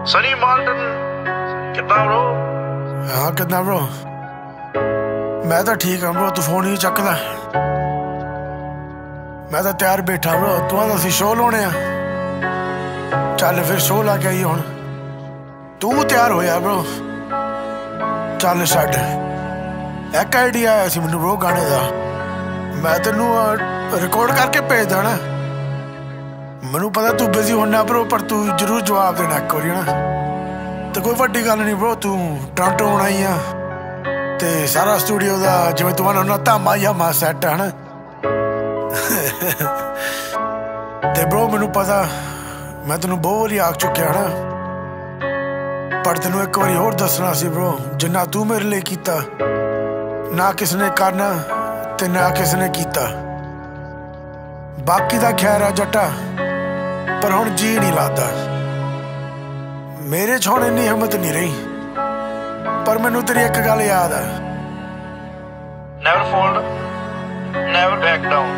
Sunny Malton कितना bro? हाँ कितना ब्रो? मैं तो ठीक हाँ ब्रो, तू फोन ही चकदा। मैं तो तैयार बैठा ब्रो, तू आंदा सी शो लाने आ। चल फिर शो ला के आई हुण। तू तैयार होया ब्रो? चल छड्ड। एक आइडिया आया सी मैनू ब्रो गाने दा, मैं तेनू रिकॉर्ड करके भेज देना। मैनू पता तू बिजी होना ब्रो, पर तू जरूर जवाब देना एक बारी ना। तो कोई वड्डी गल नहीं ब्रो, तू टोरंटो आना ही आ ते सारा स्टूडियो का जिवें तू आना धामा ही हामा सैट है ना। ते ब्रो मैनू पता मैं तेनू बहुत बारी आख चुकिया ना, पर तेनू एक बारी होर दसना सी ब्रो, जिन्ना तू मेरे लिए कीता ना किसी ने करना ते ना किसी ने कीता। बाकी दा खैर है जट्टा, पर हुण जी नहीं लगदा। मेरे च हुण इन्नी हिम्मत नहीं रही, पर मैनू तेरी एक गल याद है। Never fold, never back down.